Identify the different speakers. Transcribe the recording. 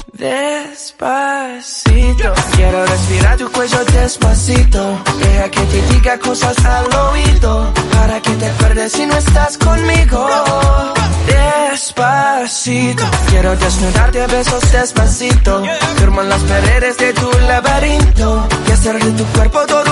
Speaker 1: Despacito, quiero respirar tu cuello despacito. Deja que te diga cosas al oído, para que te acuerdes si no estás conmigo. Despacito, quiero desnudarte a besos despacito. Firmo en las paredes de tu laberinto y hacer de tu cuerpo todo